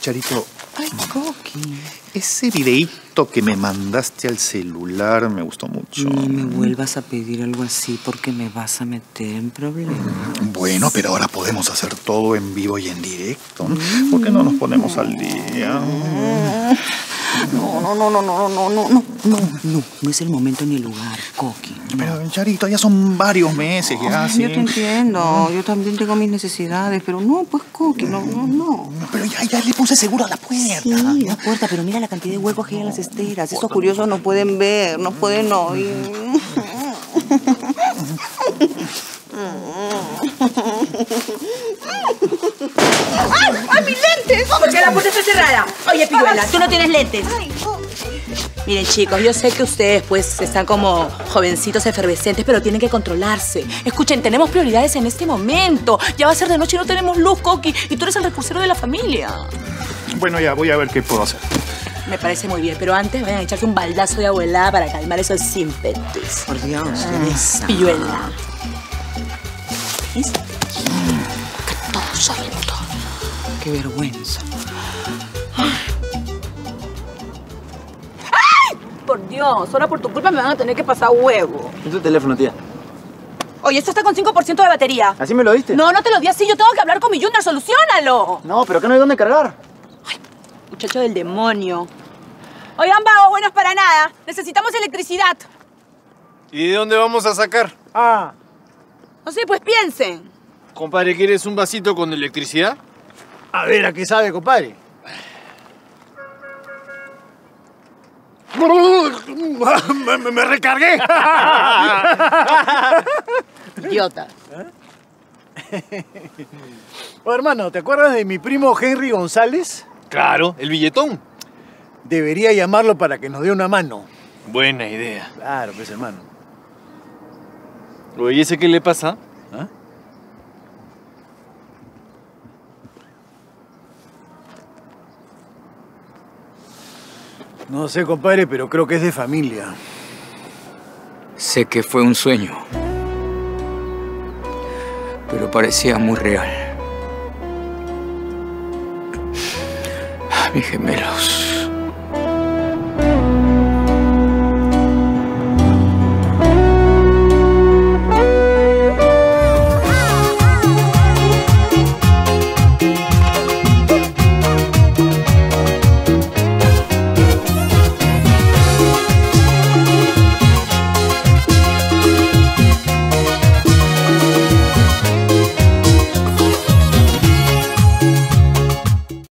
Charito. Ay, Coqui. Ese videíto que me mandaste al celular me gustó mucho. No me vuelvas a pedir algo así porque me vas a meter en problemas. Bueno, pero ahora podemos hacer todo en vivo y en directo. ¿Por qué no nos ponemos al día? No es el momento ni el lugar, Coqui. Pero, Charito, ya son varios meses ya, Ay, sí. yo te entiendo, yo también tengo mis necesidades, pero no, pues, Coqui, no. Pero ya le puse seguro a la puerta. Sí, la puerta, pero mira la cantidad de huecos que hay en las esteras. Estos curiosos no pueden ver, no pueden oír. ¡Ay, mis lentes! ¿Por qué la puerta está cerrada? Oye, Pilluela, tú no tienes lentes. Miren, chicos, yo sé que ustedes, pues, están como jovencitos efervescentes, pero tienen que controlarse. Escuchen, tenemos prioridades en este momento. Ya va a ser de noche y no tenemos luz, Coqui. Y tú eres el recursero de la familia. Bueno, ya voy a ver qué puedo hacer. Me parece muy bien, pero antes vayan a echarse un baldazo de abuelada para calmar esos ímpetus. Por Dios, Teresa. Pilluela. ¿Ves? Que todos saben todo. Qué vergüenza. Por Dios, ahora por tu culpa me van a tener que pasar huevo. ¿Es tu teléfono, tía? Oye, esto está con 5% de batería. ¿Así me lo diste? No te lo di así. Yo tengo que hablar con mi Junior. ¡Soluciónalo! No, pero acá no hay dónde cargar. Ay, muchacho del demonio. Oigan, vagos, buenos para nada. Necesitamos electricidad. ¿Y de dónde vamos a sacar? No sé, pues piensen. Compadre, ¿quieres un vasito con electricidad? A ver, ¿a qué sabe, compadre? ¡Me recargué! Idiota. Oh, hermano, ¿te acuerdas de mi primo Henry González? Claro, el billetón. Debería llamarlo para que nos dé una mano. Buena idea. Claro, pues, hermano. Oye, ¿y ese qué le pasa? ¿Ah? No sé, compadre, pero creo que es de familia. Sé que fue un sueño, pero parecía muy real. Mis gemelos.